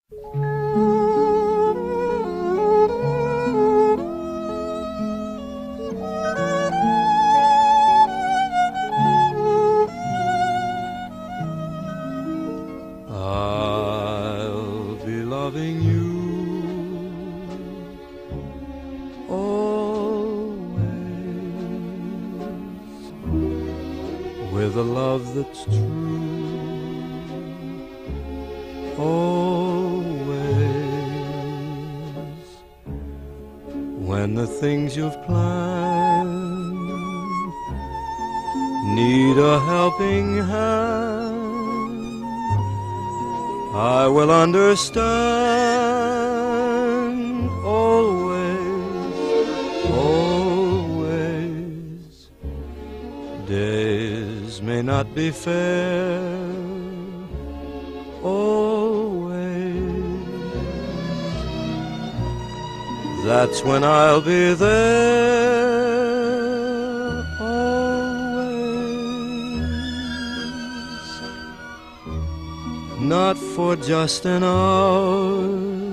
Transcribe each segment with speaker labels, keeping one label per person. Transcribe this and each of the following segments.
Speaker 1: I'll be loving you always with a love that's true, always. When the things you've planned need a helping hand, I will understand always, always. Days may not be fair, always. That's when I'll be there, always. Not for just an hour,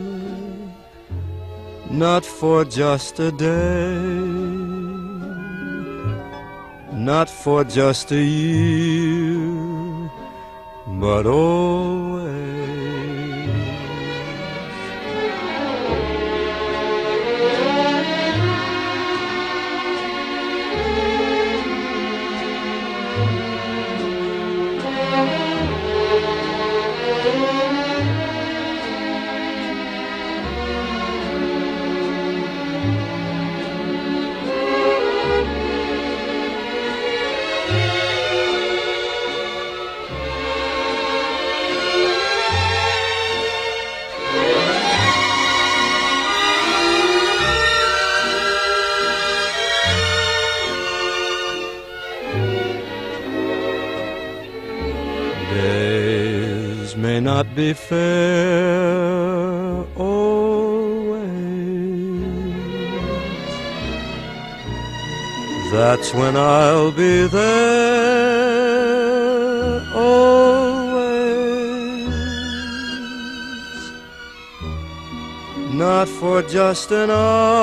Speaker 1: not for just a day, not for just a year, but always. Days may not be fair, always. That's when I'll be there, always. Not for just an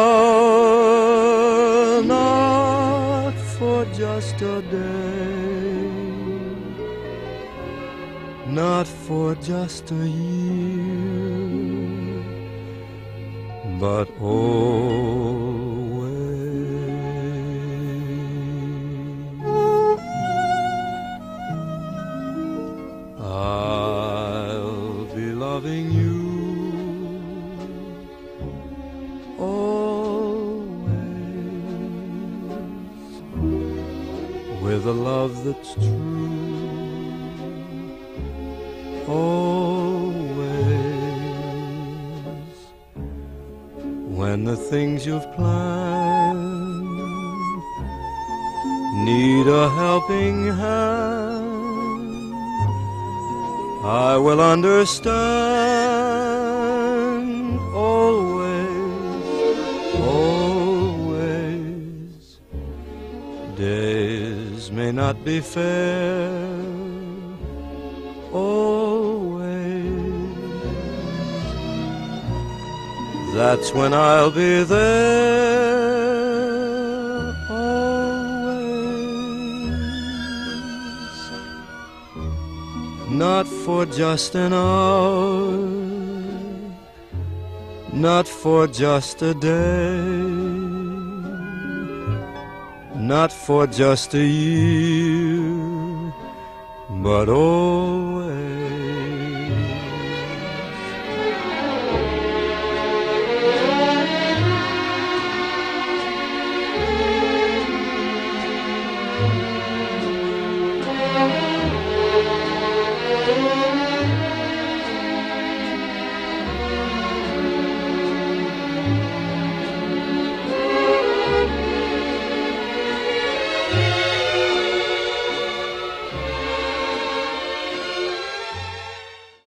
Speaker 1: hour, not for just a day, not for just a year, but always. I'll be loving you always with a love that's true, always. When the things you've planned need a helping hand, I will understand always, always. Days may not be fair, always. That's when I'll be there, always. Not for just an hour, not for just a day, not for just a year, but always.